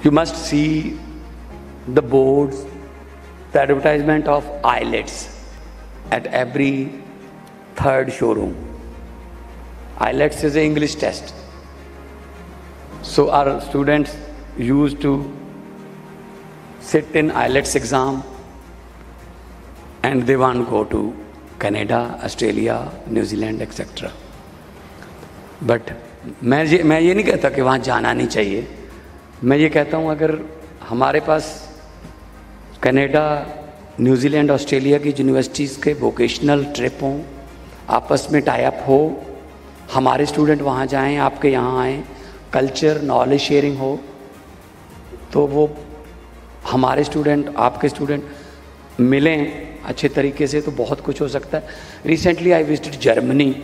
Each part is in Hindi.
You must see the boards, the advertisement of IELTS at every third showroom. IELTS is an English test. So our students used to sit in IELTS exam and they want to go to Canada, Australia, New Zealand, etc. But मैं ये नहीं कहता कि वहाँ जाना नहीं चाहिए. मैं ये कहता हूँ अगर हमारे पास कनाडा, न्यूजीलैंड, ऑस्ट्रेलिया की यूनिवर्सिटीज़ के वोकेशनल ट्रिप हों, आपस में टाई अप हो, हमारे स्टूडेंट वहाँ जाएं, आपके यहाँ आएँ, कल्चर नॉलेज शेयरिंग हो, तो वो हमारे स्टूडेंट आपके स्टूडेंट मिलें अच्छे तरीके से, तो बहुत कुछ हो सकता है. Recently I visited Germany.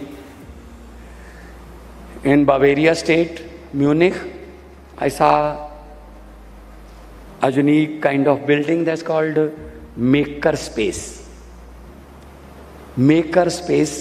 In Bavaria state, Munich, I saw a unique kind of building that's called Maker Space. Maker Space.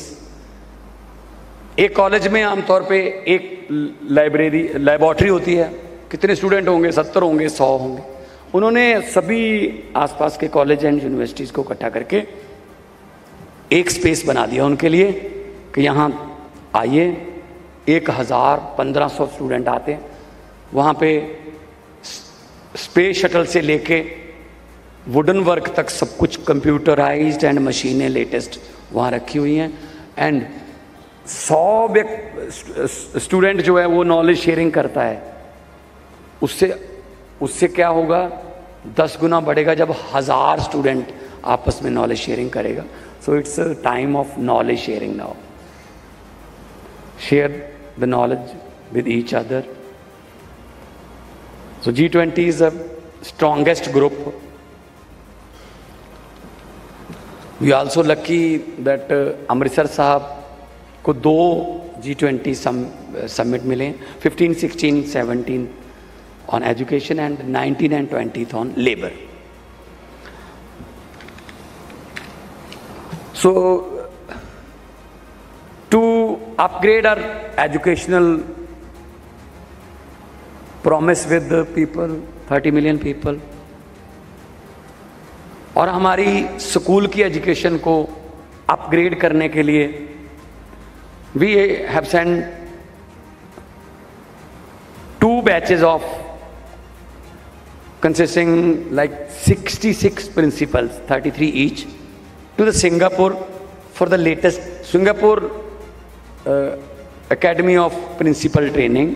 एक कॉलेज में आमतौर पे एक लैबोरेटरी होती है. कितने स्टूडेंट होंगे? 70 होंगे, 100 होंगे. उन्होंने सभी आसपास के कॉलेज एंड यूनिवर्सिटीज़ को इकट्ठा करके एक स्पेस बना दिया उनके लिए कि यहाँ आइए. 1000-1500 स्टूडेंट आते हैं. वहाँ पे स्पेस शटल से लेके वुडन वर्क तक सब कुछ कंप्यूटराइज्ड एंड मशीनें लेटेस्ट वहाँ रखी हुई हैं. एंड 100 स्टूडेंट जो है वो नॉलेज शेयरिंग करता है. उससे क्या होगा? 10 गुना बढ़ेगा जब 1000 स्टूडेंट आपस में नॉलेज शेयरिंग करेगा. So it's a time of knowledge sharing now. Share the knowledge with each other. So G20 is the strongest group. We are also lucky that Amritsar Sahab को 2 G20 summit मिले, 15, 16, 17 on education and 19 and 20th on labor. So to upgrade our educational promise with the people, 30 million people, और हमारी स्कूल की एजुकेशन को अपग्रेड करने के लिए we have sent 2 batches of consisting like 66 principals, 33 each, to the Singapore for the latest Singapore Academy of Principal Training,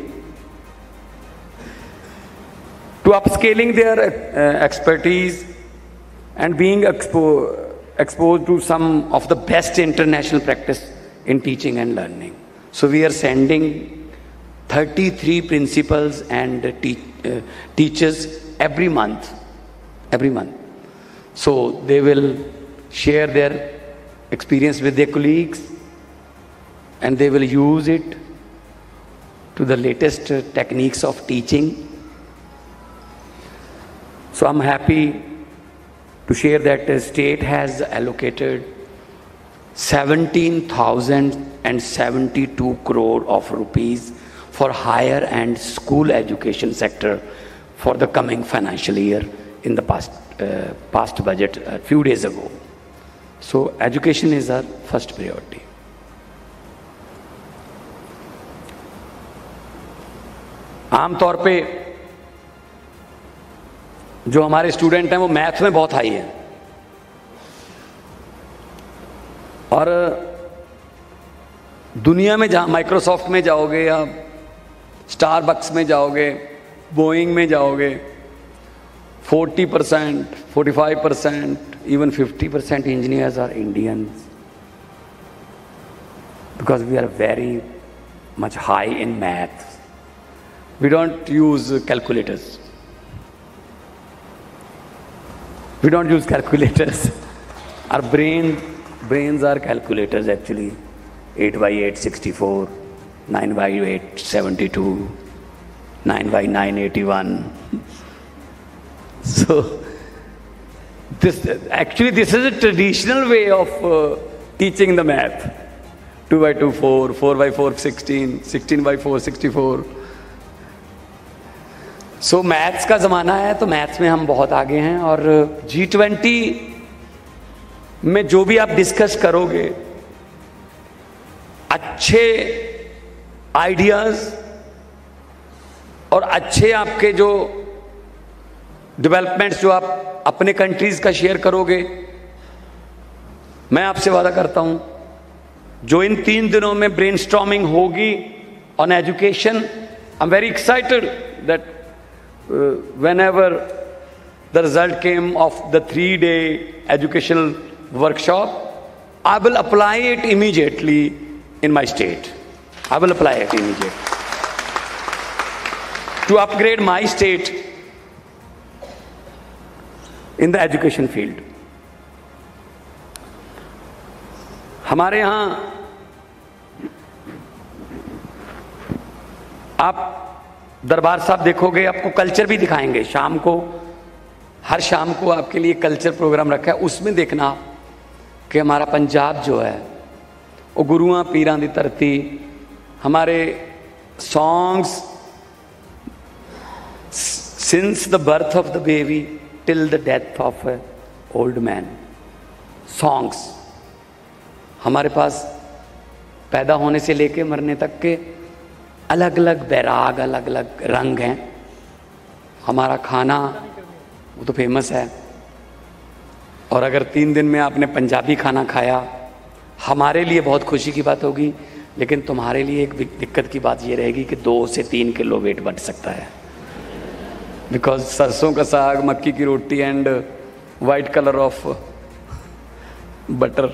to upscaling their expertise and being exposed to some of the best international practice in teaching and learning. So we are sending 33 principals and teachers every month. So they will share their experience with their colleagues and they will use it to the latest techniques of teaching. So I'm happy to share that the state has allocated 17,072 crore of rupees for higher and school education sector for the coming financial year in the past budget a few days ago. So education is our first priority. आम तौर पे जो हमारे स्टूडेंट हैं वो मैथ में बहुत हाई है और दुनिया में जहाँ माइक्रोसॉफ्ट में जाओगे या स्टारबक्स में जाओगे, बोइंग में जाओगे, 40%, 45%, even 50% engineers are Indians because we are very much high in maths. We don't use calculators. We don't use calculators. Our brains are calculators actually. 8 by 8, 64. 9 by 8, 72. 9 by 9, 81. So, this is a traditional way of teaching the math. 2 by 2, 4. 4 by 4, 16. 16 by 4, 64. So maths का ज़माना है, तो मैथ्स में हम बहुत आगे हैं। और G20 में जो भी आप डिस्कस करोगे, अच्छे आइडियाज़ और अच्छे आपके जो डेवलपमेंट्स जो आप अपने कंट्रीज़ का शेयर करोगे, मैं आपसे वादा करता हूं जो इन 3 दिनों में ब्रेनस्टॉर्मिंग होगी on education, I am very excited that whenever the result came of the 3-day educational workshop, I will apply it immediately in my state. I will apply it immediately to upgrade my state in the education field. हमारे यहाँ आप दरबार साहब देखोगे, आपको कल्चर भी दिखाएंगे शाम को। हर शाम को आपके लिए कल्चर प्रोग्राम रखा है, उसमें देखना कि हमारा पंजाब जो है वो गुरुआं पीरां दी धरती। हमारे songs since the birth of the baby till the death of a old man, songs हमारे पास पैदा होने से लेके मरने तक के अलग अलग बैराग, अलग अलग रंग हैं। हमारा खाना वो तो फेमस है, और अगर 3 दिन में आपने पंजाबी खाना खाया, हमारे लिए बहुत खुशी की बात होगी, लेकिन तुम्हारे लिए एक दिक्कत की बात ये रहेगी कि 2 से 3 किलो वेट बढ़ सकता है, बिकॉज सरसों का साग, मक्की की रोटी and white colour of butter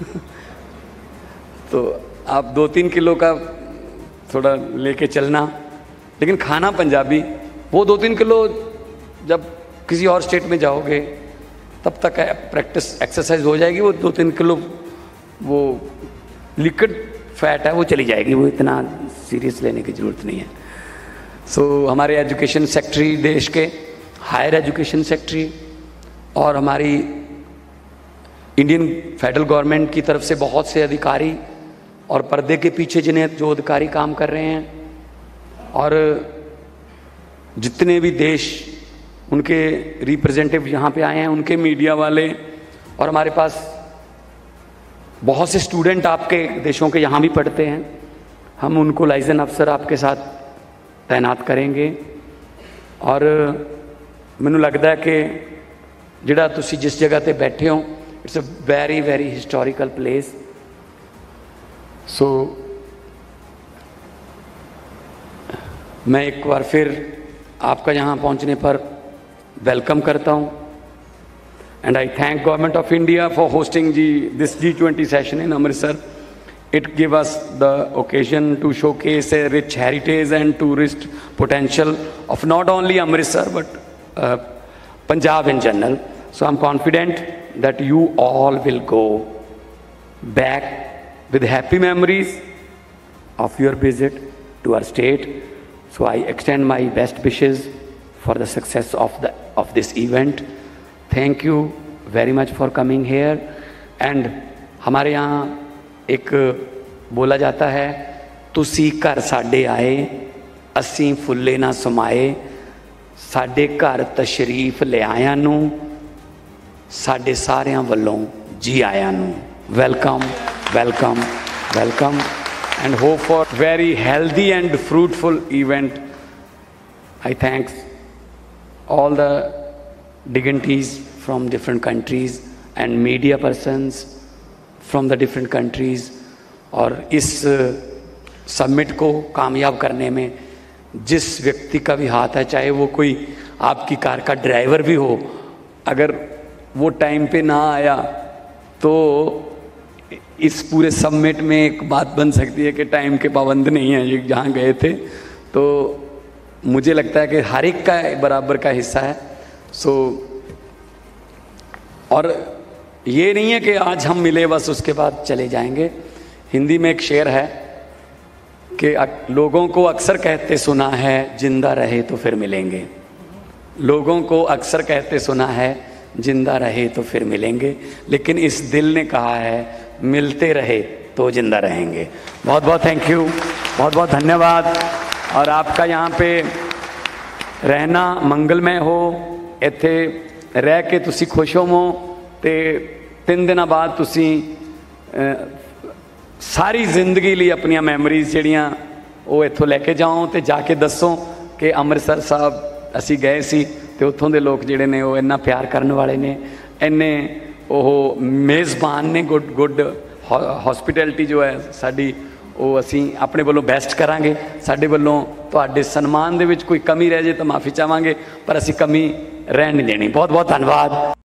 तो आप 2-3 किलो का थोड़ा लेके चलना, लेकिन खाना पंजाबी। वो 2-3 किलो जब किसी और स्टेट में जाओगे तब तक प्रैक्टिस एक्सरसाइज हो जाएगी, वो 2-3 किलो वो लिक्विड फैट है वो चली जाएगी, वो इतना सीरियस लेने की ज़रूरत नहीं है। सो हमारे एजुकेशन सेक्रेटरी, देश के हायर एजुकेशन सेक्रेटरी, और हमारी इंडियन फेडरल गवर्नमेंट की तरफ से बहुत से अधिकारी और पर्दे के पीछे जिन्हें जो अधिकारी काम कर रहे हैं, और जितने भी देश उनके रिप्रेजेंटेटिव यहाँ पे आए हैं, उनके मीडिया वाले, और हमारे पास बहुत से स्टूडेंट आपके देशों के यहाँ भी पढ़ते हैं। हम उनको लाइजन अफसर आपके साथ तैनात करेंगे। और मैनू लगता है कि जिहड़ा तुसी जिस जगह पे बैठे हो, it's a very very historical place. So मैं एक बार फिर आपका यहाँ पहुँचने पर वेलकम करता हूँ, and I thank government of India for hosting this G20 session in Amritsar. It gave us the occasion to showcase a rich heritage and tourist potential of not only Amritsar but Punjab in general. So I'm confident that you all will go back with happy memories of your visit to our state. So I extend my best wishes for the success of this event. Thank you very much for coming here. And हमारे यहाँ एक बोला जाता है, तुसी घर साडे आए असी फुल्ले ना समाए, साडे घर तशरीफ ले आया नू साडे सारियां वल्लों जी आया नू. Welcome welcome welcome and hope for very healthy and fruitful event. I thank all the dignitaries from different countries and media persons from the different countries. और इस समिट को कामयाब करने में जिस व्यक्ति का भी हाथ है, चाहे वो कोई आपकी कार का ड्राइवर भी हो, अगर वो टाइम पे ना आया तो इस पूरे समिट में एक बात बन सकती है कि टाइम के पाबंद नहीं है ये जहाँ गए थे. तो मुझे लगता है कि हर एक का बराबर का हिस्सा है. सो और ये नहीं है कि आज हम मिले बस उसके बाद चले जाएंगे. हिंदी में एक शेर है कि लोगों को अक्सर कहते सुना है जिंदा रहे तो फिर मिलेंगे. लोगों को अक्सर कहते सुना है जिंदा रहे तो फिर मिलेंगे, लेकिन इस दिल ने कहा है मिलते रहे तो जिंदा रहेंगे. बहुत बहुत थैंक यू, बहुत बहुत धन्यवाद. और आपका यहाँ पे रहना मंगलमय हो, इत्थे रह के तुसी खुश होवो, तो 3 दिनों बाद तुसी सारी जिंदगी लिए अपन मैमरीज जड़ियाँ वो इत्थों लैके जाओ, तो जाके दसो कि अमृतसर साहब असी गए सी, तो उत्थों के लोग जिहड़े ने वो इन्ना प्यार करने वाले ने, इन्ने वो मेज़बान ने, गुड हॉस्पिटैलिटी जो है साड़ी वो असी अपने वालों बेस्ट करांगे। साडे वालों तुहाडे सन्मान दे विच कोई कमी रह जाए तो माफ़ी चाहांगे, पर असी कमी रहन नहीं देनी। बहुत बहुत धन्यवाद।